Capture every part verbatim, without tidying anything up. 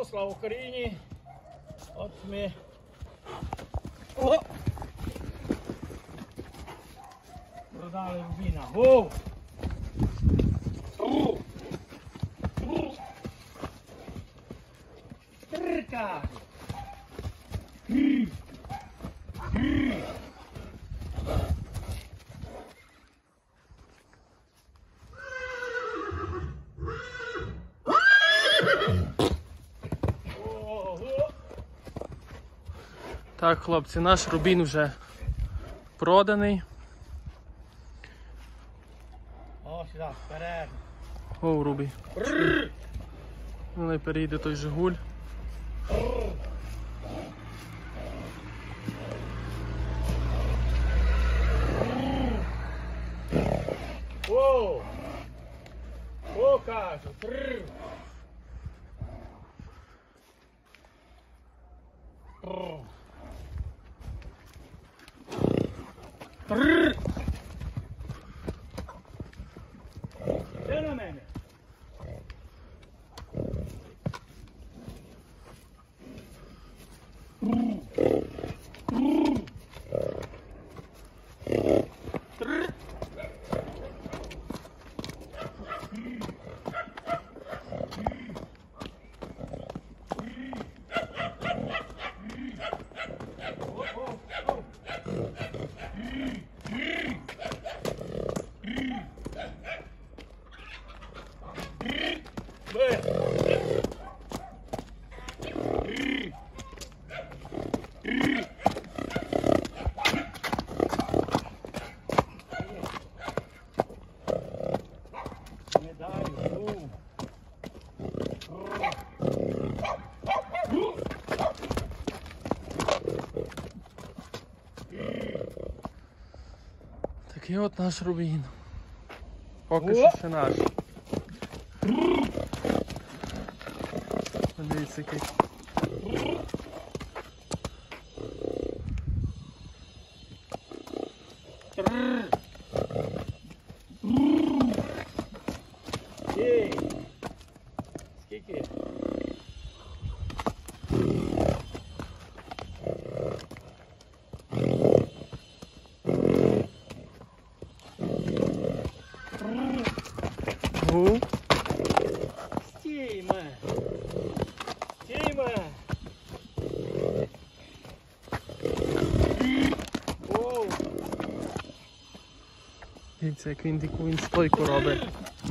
слава Україні! От ми... О! Продали Рубіна. Воу! Трика! Так, хлопці, наш Рубін вже проданий. О, сюди, вперед. О, Рубі. Ну, перейде той Жигуль. О! О, кажу. Тррр. Тррр. Тррр. Де на мене? Такий от наш Рубін. Поки що ще наш. Дивіться, який. Ей! Скільки? Гу. Стійме! Стійме! Оу! Дивіться, як він таку він стойку робить.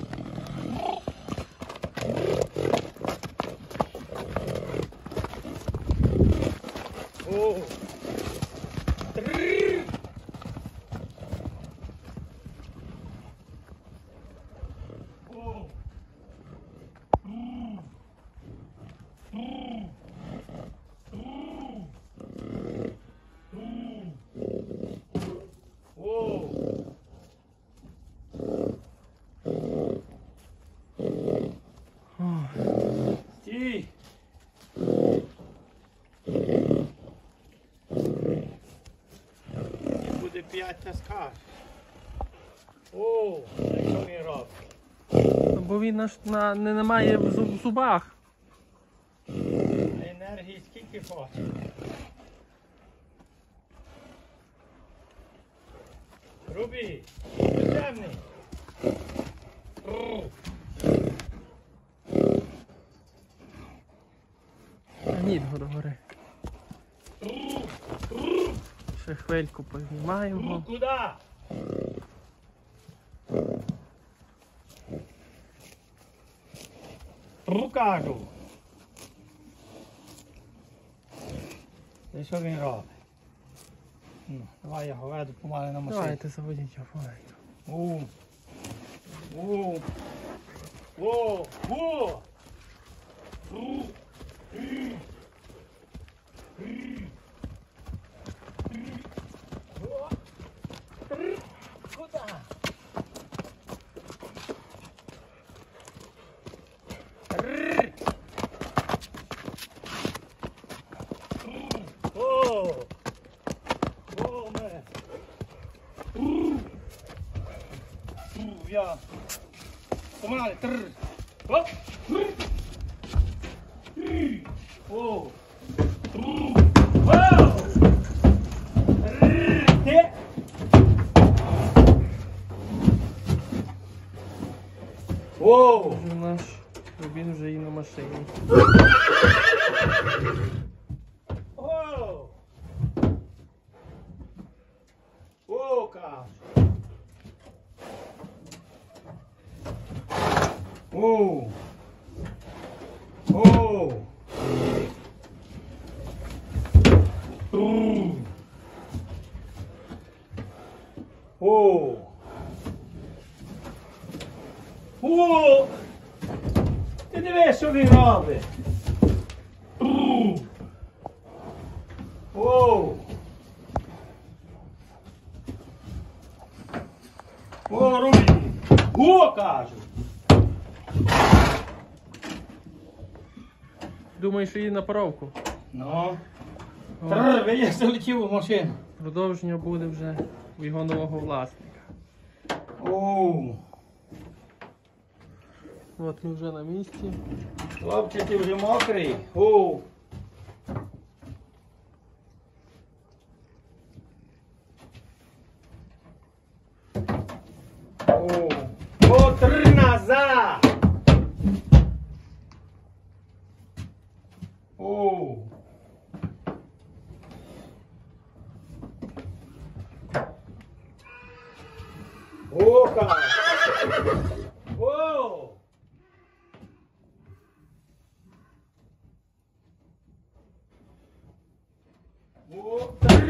Оу! Трррр! Оу! Оу! Стій! Буде п'ять та скаж. О, що він робить? Бо він наш на, не має в зуб- зубах. Енергії скільки хоче. Рубі, темний. Ні, до гори. Ще хвильку познімаємо. Куди? Покажу. Це що він робить? Ну, давай я його веду помалу на машину. Давайте заводіть його помаленьку. У. У. О. О. Куда? О. Номер. Я. Помалу. Оп. О! Вау! Ти! О! Вже наш Рубін вже і на машині. О! О, каш! О! О! О! О! Ти дивись, що він робить! О! О, Рубін! О, кажу! Думаю, що їде на паровку. Ну? Трррр, видиш, залетів у машину. Продовження буде вже у його нового власника. О! От ми вже на місці. Хлопче, ти вже мокрий? О! О! О, три назад! О! Ока! О! О!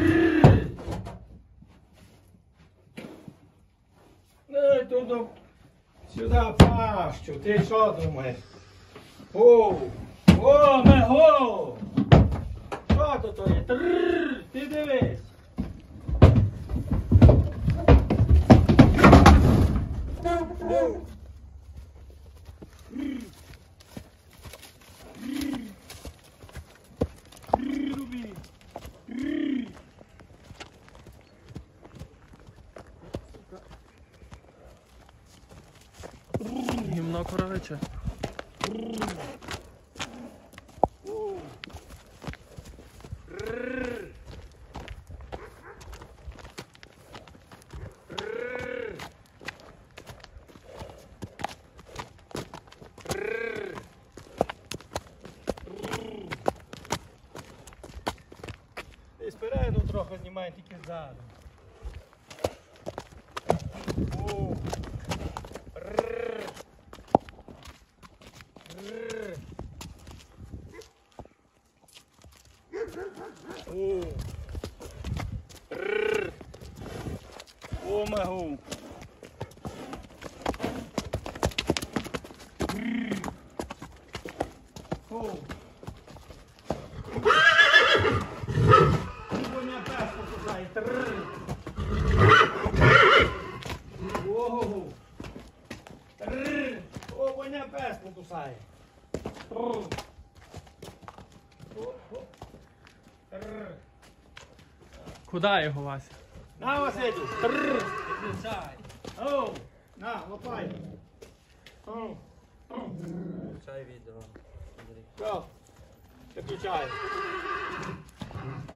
Ну, туди, сюди пащу, ти що думаєш? О! О, мего! Що тут є? Трррр, ти дивись! Гімно коротше. Ти спереду трохи знімай, тільки ззаду. О! Рррр. Рррр. О! Рррр. О, магу! Рррр. О! Коня пес покусає. Трррр. Ого! Трррр. О, коня пес покусає. Трррр. О, о. Трррр. Куди його, Вася? На, Василю. Трррр. О, на, лопай. О. Включай відео. Що? Виключай.